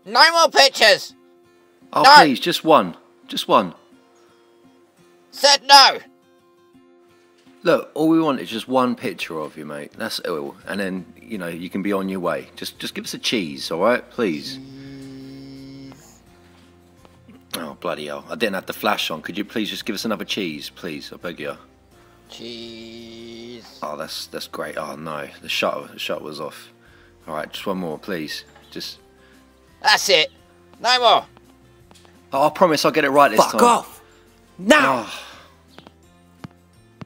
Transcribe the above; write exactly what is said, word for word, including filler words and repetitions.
No more pictures! Oh, No. please, just one. Just one. Said no! Look, all we want is just one picture of you, mate. That's all. And then, you know, you can be on your way. Just just give us a cheese, all right? Please. Oh, bloody hell. I didn't have the flash on. Could you please just give us another cheese, please? I beg you. Cheese. Oh, that's that's great. Oh, no. The shot, the shot was off. All right, just one more, please. Just... That's it. No more. Oh, I promise I'll get it right this Fuck time. off! Now! Oh.